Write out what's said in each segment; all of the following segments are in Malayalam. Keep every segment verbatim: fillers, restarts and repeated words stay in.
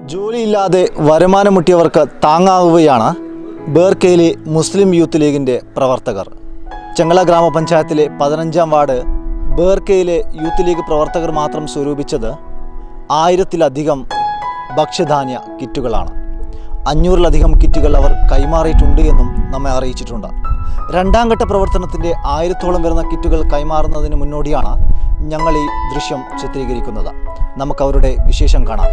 ജോലിയില്ലാതെ വരുമാനം മുട്ടിയവർക്ക് താങ്ങാവുകയാണ് ബേർക്കയിലെ മുസ്ലിം യൂത്ത് ലീഗിൻ്റെ പ്രവർത്തകർ. ചെങ്ങള ഗ്രാമപഞ്ചായത്തിലെ പതിനഞ്ചാം വാർഡ് ബേർക്കയിലെ യൂത്ത് ലീഗ് പ്രവർത്തകർ മാത്രം സ്വരൂപിച്ചത് ആയിരത്തിലധികം ഭക്ഷ്യധാന്യ കിറ്റുകളാണ്. അഞ്ഞൂറിലധികം കിറ്റുകൾ അവർ കൈമാറിയിട്ടുണ്ട് എന്നും നമ്മെ അറിയിച്ചിട്ടുണ്ട്. രണ്ടാം ഘട്ട പ്രവർത്തനത്തിൻ്റെ ആയിരത്തോളം വരുന്ന കിറ്റുകൾ കൈമാറുന്നതിന് മുന്നോടിയാണ് ഞങ്ങൾ ഈ ദൃശ്യം ചിത്രീകരിക്കുന്നത്. നമുക്കവരുടെ വിശേഷം കാണാം.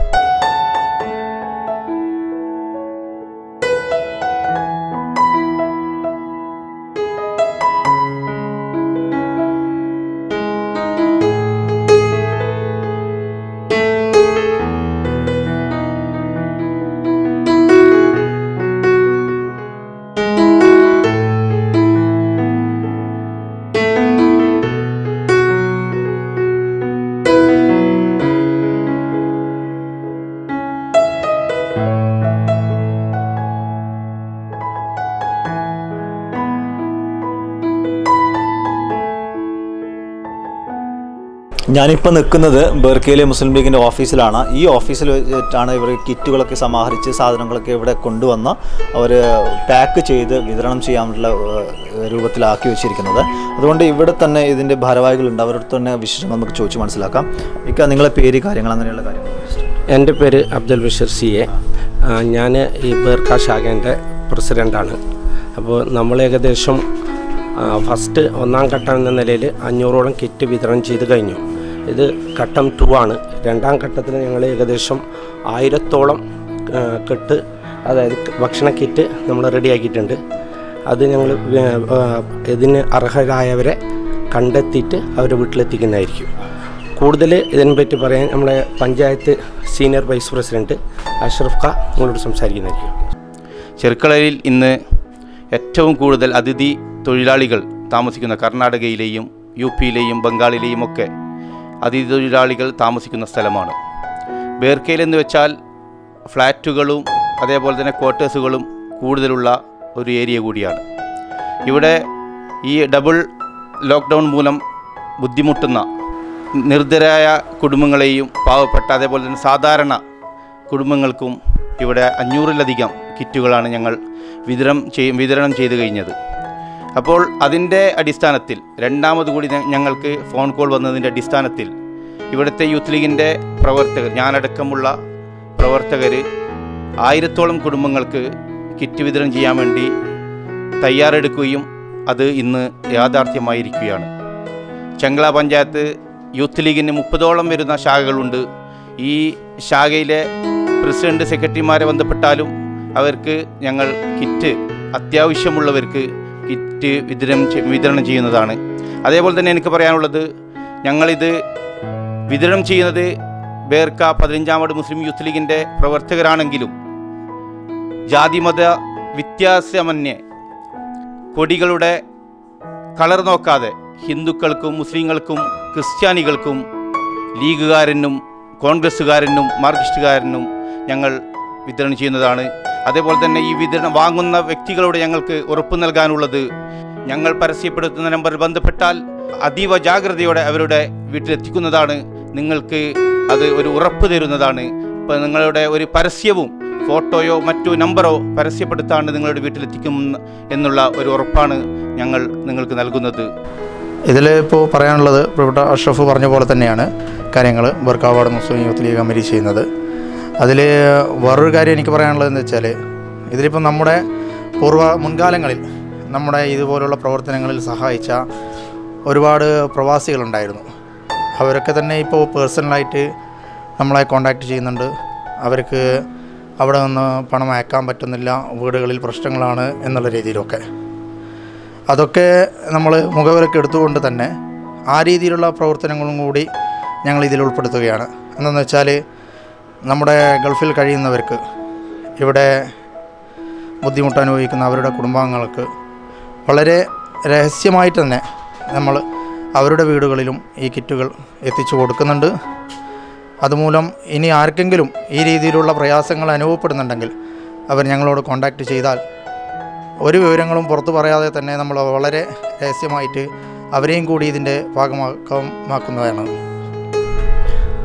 ഞാനിപ്പോൾ നിൽക്കുന്നത് ബേർക്കയിലെ മുസ്ലിം ലീഗിൻ്റെ ഓഫീസിലാണ്. ഈ ഓഫീസിൽ വെച്ചിട്ടാണ് ഇവർ കിറ്റുകളൊക്കെ സമാഹരിച്ച് സാധനങ്ങളൊക്കെ ഇവിടെ കൊണ്ടുവന്ന് അവർ പാക്ക് ചെയ്ത് വിതരണം ചെയ്യാനുള്ള രൂപത്തിലാക്കി വെച്ചിരിക്കുന്നത്. അതുകൊണ്ട് ഇവിടെ തന്നെ ഇതിൻ്റെ ഭാരവാഹികളുണ്ട്. അവരുടെ തന്നെ വിശേഷം നമുക്ക് ചോദിച്ച് മനസ്സിലാക്കാം. ഇക്ക, നിങ്ങളെ പേര്, കാര്യങ്ങൾ, അങ്ങനെയുള്ള കാര്യങ്ങൾ? എൻ്റെ പേര് അബ്ദുൽ ബഷീർ സി എ. ഞാൻ ഈ ബേർക്ക ശാഖേൻ്റെ പ്രസിഡൻ്റാണ്. അപ്പോൾ നമ്മൾ ഏകദേശം ഫസ്റ്റ് ഒന്നാം ഘട്ടം എന്ന നിലയിൽ അഞ്ഞൂറോളം കിറ്റ് വിതരണം ചെയ്ത് കഴിഞ്ഞു. ഇത് ഘട്ടം ടു ആണ്. രണ്ടാം ഘട്ടത്തിൽ ഞങ്ങൾ ഏകദേശം ആയിരത്തോളം കെട്ട്, അതായത് ഭക്ഷണ കിറ്റ് നമ്മൾ റെഡിയാക്കിയിട്ടുണ്ട്. അത് ഞങ്ങൾ ഇതിന് അർഹരായവരെ കണ്ടെത്തിയിട്ട് അവരുടെ വീട്ടിലെത്തിക്കുന്നതായിരിക്കും. കൂടുതൽ ഇതിനെപ്പറ്റി പറയാൻ നമ്മുടെ panchayat senior vice president Ashraf ഖാ നിങ്ങളോട് സംസാരിക്കുന്നതായിരിക്കും. ചെർക്കളയിൽ ഇന്ന് ഏറ്റവും കൂടുതൽ അതിഥി തൊഴിലാളികൾ താമസിക്കുന്ന കർണാടകയിലെയും യു പിയിലെയും ബംഗാളിലെയും ഒക്കെ അതിഥി തൊഴിലാളികൾ താമസിക്കുന്ന സ്ഥലമാണ്. ബേർക്കയിൽ എന്ന് വെച്ചാൽ ഫ്ലാറ്റുകളും അതേപോലെ തന്നെ ക്വാർട്ടേഴ്സുകളും കൂടുതലുള്ള ഒരു ഏരിയ കൂടിയാണ്. ഇവിടെ ഈ ഡബിൾ ലോക്ക്ഡൗൺ മൂലം ബുദ്ധിമുട്ടുന്ന നിർദ്ധരായ കുടുംബങ്ങളെയും പാവപ്പെട്ട അതേപോലെ തന്നെ സാധാരണ കുടുംബങ്ങൾക്കും ഇവിടെ അഞ്ഞൂറിലധികം കിറ്റുകളാണ് ഞങ്ങൾ വിതരണം ചെയ് വിതരണം ചെയ്തു കഴിഞ്ഞത്. അപ്പോൾ അതിൻ്റെ അടിസ്ഥാനത്തിൽ രണ്ടാമത് കൂടി ഞങ്ങൾക്ക് ഫോൺ കോൾ വന്നതിൻ്റെ അടിസ്ഥാനത്തിൽ ഇവിടുത്തെ യൂത്ത് ലീഗിൻ്റെ പ്രവർത്തകർ, ഞാനടക്കമുള്ള പ്രവർത്തകർ ആയിരത്തോളം കുടുംബങ്ങൾക്ക് കിറ്റ് വിതരണം ചെയ്യാൻ വേണ്ടി തയ്യാറെടുക്കുകയും അത് ഇന്ന് യാഥാർത്ഥ്യമായിരിക്കുകയാണ്. ചെങ്ങള പഞ്ചായത്ത് യൂത്ത് ലീഗിന് മുപ്പതോളം വരുന്ന ശാഖകളുണ്ട്. ഈ ശാഖയിലെ പ്രസിഡന്റ്, സെക്രട്ടറിമാരെ ബന്ധപ്പെട്ടാലും അവർക്ക് ഞങ്ങൾ കിറ്റ് അത്യാവശ്യമുള്ളവർക്ക് കിറ്റ് വിതരണം വിതരണം ചെയ്യുന്നതാണ്. അതേപോലെ തന്നെ എനിക്ക് പറയാനുള്ളത്, ഞങ്ങളിത് വിതരണം ചെയ്യുന്നത് ബേർക്ക പതിനഞ്ചാം വാർഡ് മുസ്ലിം യൂത്ത് ലീഗിൻ്റെ പ്രവർത്തകരാണെങ്കിലും ജാതിമത വ്യത്യാസമന്യേ കൊടികളുടെ കളർ നോക്കാതെ ഹിന്ദുക്കൾക്കും മുസ്ലിങ്ങൾക്കും ക്രിസ്ത്യാനികൾക്കും ലീഗുകാരനും കോൺഗ്രസ്സുകാരനും മാർക്സിസ്റ്റുകാരനും ഞങ്ങൾ വിതരണം ചെയ്യുന്നതാണ്. അതേപോലെ തന്നെ ഈ വിതരണം വാങ്ങുന്ന വ്യക്തികളോട് ഞങ്ങൾക്ക് ഉറപ്പ് നൽകാനുള്ളത്, ഞങ്ങൾ പരസ്യപ്പെടുത്തുന്ന നമ്പറിൽ ബന്ധപ്പെട്ടാൽ അതീവ ജാഗ്രതയോടെ അവരുടെ വീട്ടിലെത്തിക്കുന്നതാണ്. നിങ്ങൾക്ക് അത് ഒരു ഉറപ്പ് തരുന്നതാണ്. ഇപ്പം നിങ്ങളുടെ ഒരു പരസ്യവും ഫോട്ടോയോ മറ്റു നമ്പറോ പരസ്യപ്പെടുത്താണ്ട് നിങ്ങളുടെ വീട്ടിലെത്തിക്കും എന്നുള്ള ഒരു ഉറപ്പാണ് ഞങ്ങൾ നിങ്ങൾക്ക് നൽകുന്നത്. ഇതിൽ ഇപ്പോൾ പറയാനുള്ളത് ഇവിടെ അഷ്റഫ് പറഞ്ഞ പോലെ തന്നെയാണ് കാര്യങ്ങൾ Berka ward Muslim youth league committee ചെയ്യുന്നത്. അതിൽ വേറൊരു കാര്യം എനിക്ക് പറയാനുള്ളതെന്ന് വെച്ചാൽ, ഇതിലിപ്പം നമ്മുടെ പൂർവ്വ മുൻകാലങ്ങളിൽ നമ്മുടെ ഇതുപോലുള്ള പ്രവർത്തനങ്ങളിൽ സഹായിച്ച ഒരുപാട് പ്രവാസികളുണ്ടായിരുന്നു. അവരൊക്കെ തന്നെ ഇപ്പോൾ പേഴ്സണലായിട്ട് നമ്മളെ കോണ്ടാക്റ്റ് ചെയ്യുന്നുണ്ട്. അവർക്ക് അവിടെ നിന്ന് പണം അയക്കാൻ പറ്റുന്നില്ല, വീടുകളിൽ പ്രശ്നങ്ങളാണ് എന്നുള്ള രീതിയിലൊക്കെ. അതൊക്കെ നമ്മൾ മുഖവിലക്ക് എടുത്തുകൊണ്ട് തന്നെ ആ രീതിയിലുള്ള പ്രവർത്തനങ്ങളും കൂടി ഞങ്ങൾ ഇതിൽ ഉൾപ്പെടുത്തുകയാണ്. എന്താണെന്ന് വെച്ചാൽ, നമ്മുടെ ഗൾഫിൽ കഴിയുന്നവർക്ക്, ഇവിടെ ബുദ്ധിമുട്ട് അനുഭവിക്കുന്ന അവരുടെ കുടുംബാംഗങ്ങൾക്ക് വളരെ രഹസ്യമായിട്ട് തന്നെ നമ്മൾ അവരുടെ വീടുകളിലും ഈ കിറ്റുകൾ എത്തിച്ചു കൊടുക്കുന്നുണ്ട്. അതുമൂലം ഇനി ആർക്കെങ്കിലും ഈ രീതിയിലുള്ള പ്രയാസങ്ങൾ അനുഭവപ്പെടുന്നുണ്ടെങ്കിൽ അവർ ഞങ്ങളോട് കോൺടാക്റ്റ് ചെയ്താൽ ഒരു വിവരങ്ങളും പുറത്തു പറയാതെ തന്നെ നമ്മൾ വളരെ രഹസ്യമായിട്ട് അവരെയും കൂടി ഇതിൻ്റെ ഭാഗമാക്കുന്നതാണ്.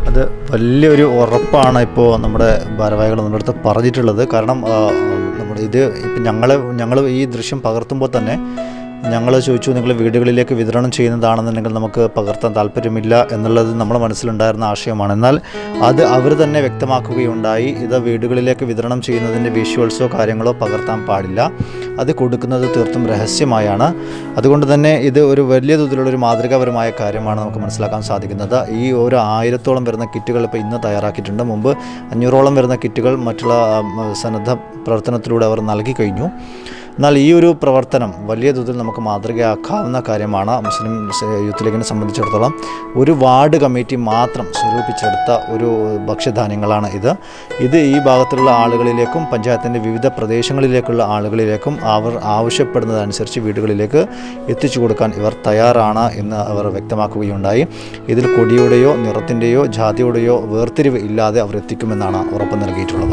അത് വലിയൊരു ഉറപ്പാണ് ഇപ്പോൾ നമ്മുടെ ഭാരവാഹികൾ നമ്മുടെ അടുത്ത് പറഞ്ഞിട്ടുള്ളത്. കാരണം നമ്മുടെ ഇത് ഇപ്പം ഞങ്ങൾ ഞങ്ങൾ ഈ ദൃശ്യം പകർത്തുമ്പോൾ തന്നെ ഞങ്ങൾ ചോദിച്ചു, നിങ്ങൾ വീടുകളിലേക്ക് വിതരണം ചെയ്യുന്നതാണെന്നുണ്ടെങ്കിൽ നമുക്ക് പകർത്താൻ താല്പര്യമില്ല എന്നുള്ളത് നമ്മുടെ മനസ്സിലുണ്ടായിരുന്ന ആശയമാണ്. എന്നാൽ അത് അവർ തന്നെ വ്യക്തമാക്കുകയുണ്ടായി, ഇത് വീടുകളിലേക്ക് വിതരണം ചെയ്യുന്നതിൻ്റെ വിഷ്വൽസോ കാര്യങ്ങളോ പകർത്താൻ പാടില്ല, അത് കൊടുക്കുന്നത് തീർത്തും രഹസ്യമായാണ്. അതുകൊണ്ട് തന്നെ ഇത് ഒരു വലിയ തോതിലുള്ളൊരു മാതൃകാപരമായ കാര്യമാണ് നമുക്ക് മനസ്സിലാക്കാൻ സാധിക്കുന്നത്. ഈ ഒരു ആയിരത്തോളം വരുന്ന കിറ്റുകൾ ഇപ്പോൾ ഇന്ന് തയ്യാറാക്കിയിട്ടുണ്ട്. മുമ്പ് അഞ്ഞൂറോളം വരുന്ന കിറ്റുകൾ മറ്റുള്ള സന്നദ്ധ പ്രവർത്തനത്തിലൂടെ അവർ നൽകി കഴിഞ്ഞു. എന്നാൽ ഈ ഒരു പ്രവർത്തനം വലിയ തോതിൽ നമുക്ക് മാതൃകയാക്കാവുന്ന കാര്യമാണ്. മുസ്ലിം യൂത്ത് ലീഗിനെ സംബന്ധിച്ചിടത്തോളം ഒരു വാർഡ് കമ്മിറ്റി മാത്രം സ്വരൂപിച്ചെടുത്ത ഒരു ഭക്ഷ്യധാന്യങ്ങളാണ് ഇത്. ഇത് ഈ ഭാഗത്തുള്ള ആളുകളിലേക്കും പഞ്ചായത്തിൻ്റെ വിവിധ പ്രദേശങ്ങളിലേക്കുള്ള ആളുകളിലേക്കും അവർ ആവശ്യപ്പെടുന്നതനുസരിച്ച് വീടുകളിലേക്ക് എത്തിച്ചു കൊടുക്കാൻ ഇവർ തയ്യാറാണ് എന്ന് അവർ വ്യക്തമാക്കുകയുണ്ടായി. ഇതിൽ കൊടിയുടെയോ നിറത്തിൻ്റെയോ ജാതിയുടെയോ വേർതിരിവ് ഇല്ലാതെ അവർ എത്തിക്കുമെന്നാണ് ഉറപ്പ് നൽകിയിട്ടുള്ളത്.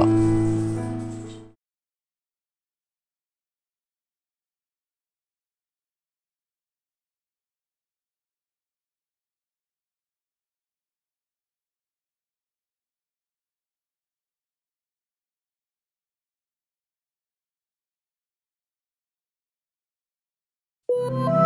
you